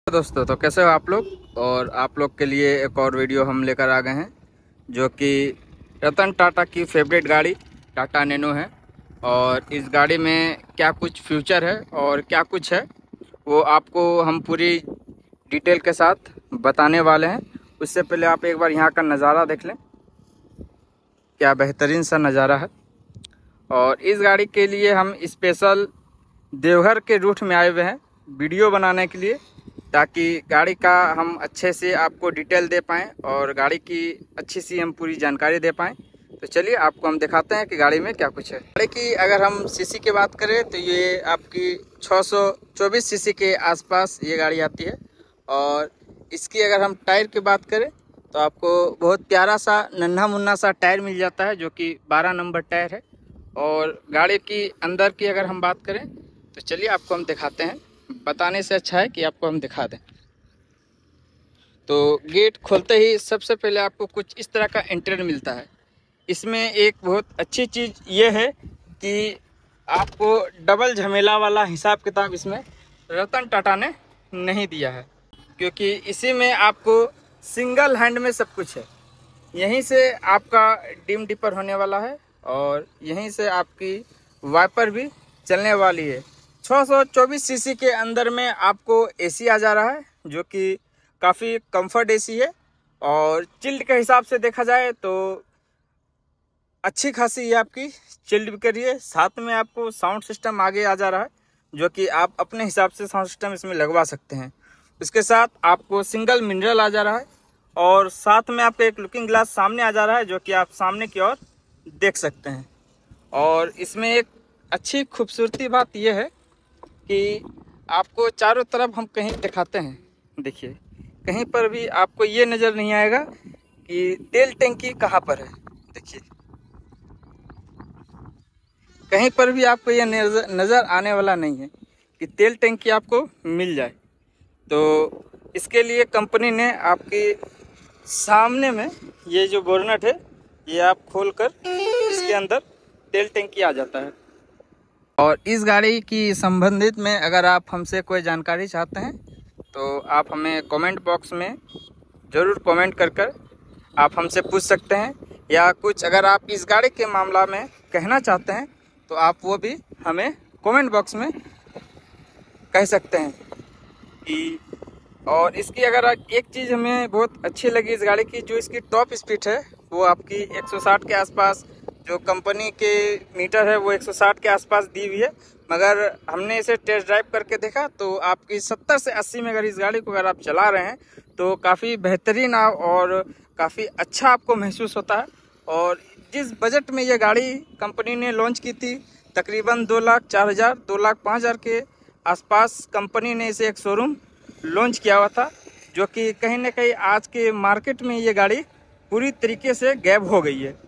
दोस्तों, तो कैसे हो आप लोग। और आप लोग के लिए एक और वीडियो हम लेकर आ गए हैं, जो कि रतन टाटा की फेवरेट गाड़ी टाटा नैनो है। और इस गाड़ी में क्या कुछ फ्यूचर है और क्या कुछ है, वो आपको हम पूरी डिटेल के साथ बताने वाले हैं। उससे पहले आप एक बार यहाँ का नज़ारा देख लें, क्या बेहतरीन सा नज़ारा है। और इस गाड़ी के लिए हम स्पेशल देवघर के रूट में आए हुए हैं वीडियो बनाने के लिए, ताकि गाड़ी का हम अच्छे से आपको डिटेल दे पाएँ और गाड़ी की अच्छी सी हम पूरी जानकारी दे पाएँ। तो चलिए आपको हम दिखाते हैं कि गाड़ी में क्या कुछ है। गाड़ी की अगर हम सीसी की बात करें तो ये आपकी 624 सीसी के आसपास ये गाड़ी आती है। और इसकी अगर हम टायर की बात करें तो आपको बहुत प्यारा सा नन्हा मुन्ना सा टायर मिल जाता है, जो कि 12 नंबर टायर है। और गाड़ी की अंदर की अगर हम बात करें तो चलिए आपको हम दिखाते हैं। बताने से अच्छा है कि आपको हम दिखा दें। तो गेट खोलते ही सबसे पहले आपको कुछ इस तरह का इंटीरियर मिलता है। इसमें एक बहुत अच्छी चीज़ ये है कि आपको डबल झमेला वाला हिसाब किताब इसमें रतन टाटा ने नहीं दिया है, क्योंकि इसी में आपको सिंगल हैंड में सब कुछ है। यहीं से आपका डिम डिपर होने वाला है और यहीं से आपकी वाइपर भी चलने वाली है। 624 सीसी के अंदर में आपको एसी आ जा रहा है, जो कि काफ़ी कंफर्ट एसी है। और चिल्ड के हिसाब से देखा जाए तो अच्छी खासी ये आपकी चिल्ड भी करिए। साथ में आपको साउंड सिस्टम आगे आ जा रहा है, जो कि आप अपने हिसाब से साउंड सिस्टम इसमें लगवा सकते हैं। इसके साथ आपको सिंगल मिनरल आ जा रहा है और साथ में आपको एक लुकिंग ग्लास सामने आ जा रहा है, जो कि आप सामने की ओर देख सकते हैं। और इसमें एक अच्छी खूबसूरती बात यह है कि आपको चारों तरफ हम कहीं दिखाते हैं, देखिए कहीं पर भी आपको ये नज़र नहीं आएगा कि तेल टंकी कहाँ पर है। देखिए कहीं पर भी आपको ये नज़र आने वाला नहीं है कि तेल टंकी आपको मिल जाए। तो इसके लिए कंपनी ने आपके सामने में ये जो बोनट है ये आप खोलकर इसके अंदर तेल टंकी आ जाता है। और इस गाड़ी की संबंधित में अगर आप हमसे कोई जानकारी चाहते हैं तो आप हमें कमेंट बॉक्स में ज़रूर कमेंट कर आप हमसे पूछ सकते हैं, या कुछ अगर आप इस गाड़ी के मामला में कहना चाहते हैं तो आप वो भी हमें कमेंट बॉक्स में कह सकते हैं कि। और इसकी अगर एक चीज़ हमें बहुत अच्छी लगी इस गाड़ी की, जो इसकी टॉप स्पीड है वो आपकी 160 के आसपास, जो कंपनी के मीटर है वो 160 के आसपास दी हुई है। मगर हमने इसे टेस्ट ड्राइव करके देखा तो आपकी 70 से 80 में अगर इस गाड़ी को अगर आप चला रहे हैं तो काफ़ी बेहतरीन और काफ़ी अच्छा आपको महसूस होता है। और जिस बजट में ये गाड़ी कंपनी ने लॉन्च की थी, तकरीबन 2,04,000 2,05,000 के आसपास कंपनी ने इसे एक शोरूम लॉन्च किया हुआ था, जो कि कहीं ना कहीं आज के मार्केट में ये गाड़ी पूरी तरीके से गैब हो गई है।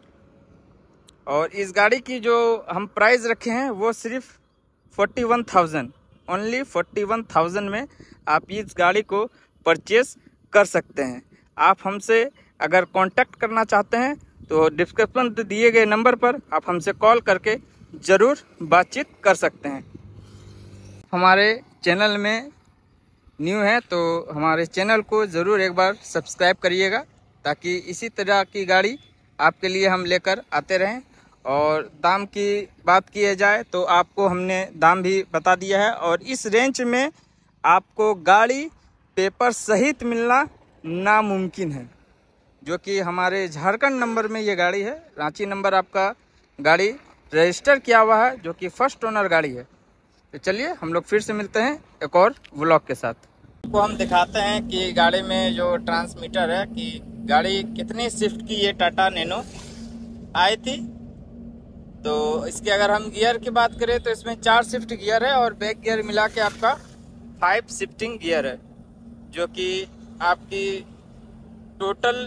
और इस गाड़ी की जो हम प्राइस रखे हैं वो सिर्फ 41,000, ओनली 41,000 में आप इस गाड़ी को परचेस कर सकते हैं। आप हमसे अगर कांटेक्ट करना चाहते हैं तो डिस्क्रिप्शन दिए गए नंबर पर आप हमसे कॉल करके ज़रूर बातचीत कर सकते हैं। हमारे चैनल में न्यू है तो हमारे चैनल को ज़रूर एक बार सब्सक्राइब करिएगा, ताकि इसी तरह की गाड़ी आपके लिए हम लेकर आते रहें। और दाम की बात किया जाए तो आपको हमने दाम भी बता दिया है, और इस रेंज में आपको गाड़ी पेपर सहित मिलना नामुमकिन है, जो कि हमारे झारखंड नंबर में ये गाड़ी है। रांची नंबर आपका गाड़ी रजिस्टर किया हुआ है, जो कि फर्स्ट ओनर गाड़ी है। तो चलिए हम लोग फिर से मिलते हैं एक और व्लॉग के साथ। आपको हम दिखाते हैं कि गाड़ी में जो ट्रांसमीटर है कि गाड़ी कितनी शिफ्ट की ये टाटा नैनो आई थी। तो इसके अगर हम गियर की बात करें तो इसमें 4 शिफ्ट गियर है और बैक गियर मिला के आपका 5 शिफ्टिंग गियर है, जो कि आपकी टोटल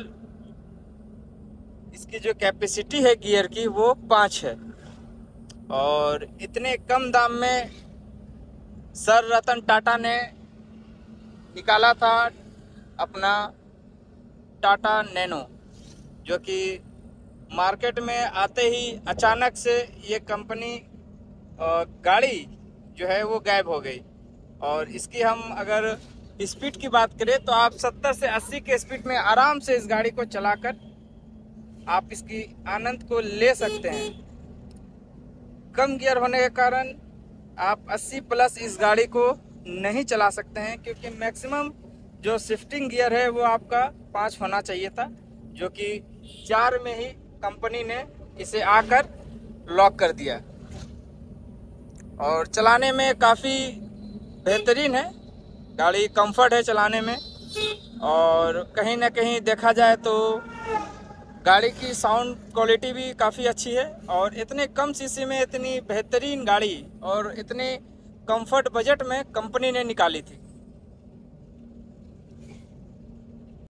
इसकी जो कैपेसिटी है गियर की वो 5 है। और इतने कम दाम में सर रतन टाटा ने निकाला था अपना टाटा नैनो, जो कि मार्केट में आते ही अचानक से ये कंपनी गाड़ी जो है वो गायब हो गई। और इसकी हम अगर स्पीड की बात करें तो आप 70 से 80 के स्पीड में आराम से इस गाड़ी को चलाकर आप इसकी आनंद को ले सकते हैं। कम गियर होने के कारण आप 80 प्लस इस गाड़ी को नहीं चला सकते हैं, क्योंकि मैक्सिमम जो शिफ्टिंग गियर है वो आपका 5 होना चाहिए था, जो कि 4 में ही कंपनी ने इसे आकर लॉक कर दिया। और चलाने में काफ़ी बेहतरीन है गाड़ी, कंफर्ट है चलाने में। और कहीं ना कहीं देखा जाए तो गाड़ी की साउंड क्वालिटी भी काफ़ी अच्छी है। और इतने कम सीसी में इतनी बेहतरीन गाड़ी और इतने कंफर्ट बजट में कंपनी ने निकाली थी।